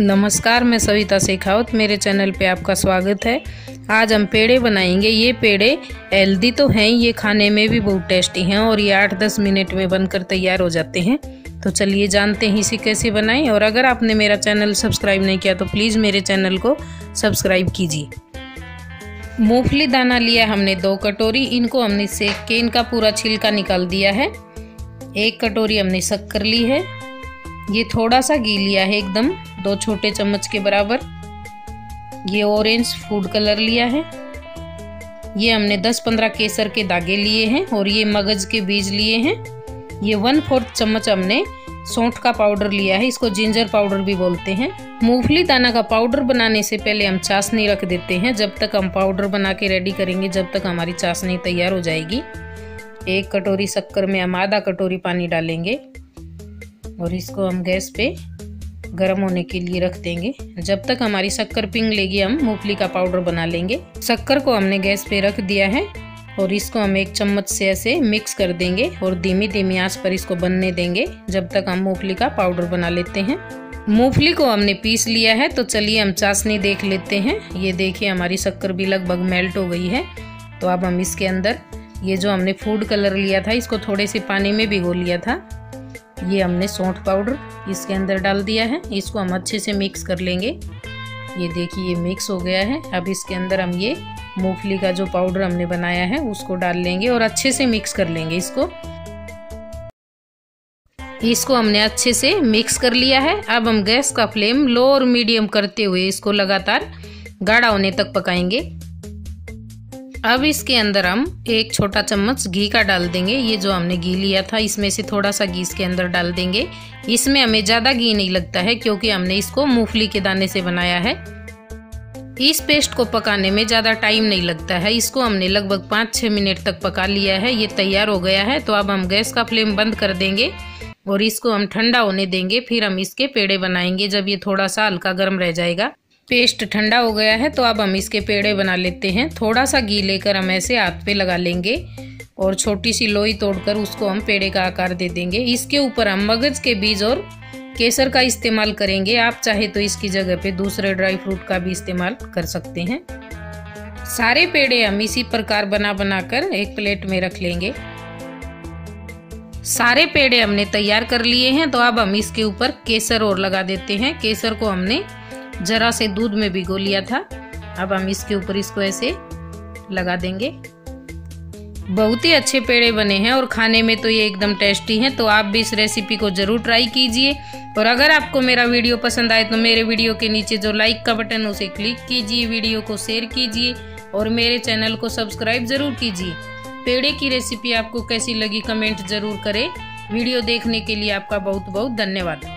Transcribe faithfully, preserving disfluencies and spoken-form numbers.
नमस्कार, मैं सविता शेखावत, मेरे चैनल पे आपका स्वागत है। आज हम पेड़े बनाएंगे। ये पेड़े हेल्दी तो हैं, ये खाने में भी बहुत टेस्टी हैं और ये आठ दस मिनट में बनकर तैयार हो जाते हैं। तो चलिए जानते हैं इसे कैसे बनाएं। और अगर आपने मेरा चैनल सब्सक्राइब नहीं किया तो प्लीज़ मेरे चैनल को सब्सक्राइब कीजिए। मूंगफली दाना लिया हमने दो कटोरी, इनको हमने सेक के इनका पूरा छिलका निकाल दिया है। एक कटोरी हमने शक्कर ली है। ये थोड़ा सा घी लिया है, एकदम दो छोटे चम्मच के बराबर। ये ऑरेंज फूड कलर लिया है। ये हमने दस पंद्रह केसर के धागे लिए हैं और ये मगज के बीज लिए हैं। ये वन फोर्थ चम्मच हमने सौंठ का पाउडर लिया है, इसको जिंजर पाउडर भी बोलते हैं। मूंगफली दाना का पाउडर बनाने से पहले हम चाशनी रख देते हैं। जब तक हम पाउडर बना के रेडी करेंगे जब तक हमारी चाशनी तैयार हो जाएगी। एक कटोरी शक्कर में हम आधा कटोरी पानी डालेंगे और इसको हम गैस पे गर्म होने के लिए रख देंगे। जब तक हमारी शक्कर पिघल लेगी हम मूंगफली का पाउडर बना लेंगे। शक्कर को हमने गैस पे रख दिया है और इसको हम एक चम्मच से ऐसे मिक्स कर देंगे और धीमी धीमी आंच पर इसको बनने देंगे जब तक हम मूंगफली का पाउडर बना लेते हैं। मूंगफली को हमने पीस लिया है, तो चलिए हम चाशनी देख लेते हैं। ये देखिए हमारी शक्कर भी लगभग मेल्ट हो गई है। तो अब हम इसके अंदर ये जो हमने फूड कलर लिया था इसको थोड़े से पानी में भिगो लिया था, ये हमने सौंठ पाउडर इसके अंदर डाल दिया है। इसको हम अच्छे से मिक्स कर लेंगे। ये देखिए ये मिक्स हो गया है। अब इसके अंदर हम ये मूंगफली का जो पाउडर हमने बनाया है उसको डाल लेंगे और अच्छे से मिक्स कर लेंगे। इसको इसको हमने अच्छे से मिक्स कर लिया है। अब हम गैस का फ्लेम लो और मीडियम करते हुए इसको लगातार गाढ़ा होने तक पकाएंगे। अब इसके अंदर हम एक छोटा चम्मच घी का डाल देंगे। ये जो हमने घी लिया था इसमें से थोड़ा सा घी इसके अंदर डाल देंगे। इसमें हमें ज़्यादा घी नहीं लगता है क्योंकि हमने इसको मूंगफली के दाने से बनाया है। इस पेस्ट को पकाने में ज़्यादा टाइम नहीं लगता है। इसको हमने लगभग पाँच छः मिनट तक पका लिया है। ये तैयार हो गया है। तो अब हम गैस का फ्लेम बंद कर देंगे और इसको हम ठंडा होने देंगे। फिर हम इसके पेड़े बनाएंगे जब ये थोड़ा सा हल्का गर्म रह जाएगा। पेस्ट ठंडा हो गया है तो अब हम इसके पेड़े बना लेते हैं। थोड़ा सा घी लेकर हम ऐसे हाथ पे लगा लेंगे और छोटी सी लोई तोड़कर उसको हम पेड़े का आकार दे देंगे। इसके ऊपर हम मगज के बीज और केसर का इस्तेमाल करेंगे। आप चाहे तो इसकी जगह पे दूसरे ड्राई फ्रूट का भी इस्तेमाल कर सकते हैं। सारे पेड़े हम इसी प्रकार बना बना कर एक प्लेट में रख लेंगे। सारे पेड़े हमने तैयार कर लिए हैं। तो अब हम इसके ऊपर केसर और लगा देते हैं। केसर को हमने जरा से दूध में भिगो लिया था। अब हम इसके ऊपर इसको ऐसे लगा देंगे। बहुत ही अच्छे पेड़े बने हैं और खाने में तो ये एकदम टेस्टी हैं। तो आप भी इस रेसिपी को जरूर ट्राई कीजिए। और अगर आपको मेरा वीडियो पसंद आए तो मेरे वीडियो के नीचे जो लाइक का बटन है उसे क्लिक कीजिए, वीडियो को शेयर कीजिए और मेरे चैनल को सब्सक्राइब जरूर कीजिए। पेड़े की रेसिपी आपको कैसी लगी कमेंट जरूर करें। वीडियो देखने के लिए आपका बहुत बहुत धन्यवाद।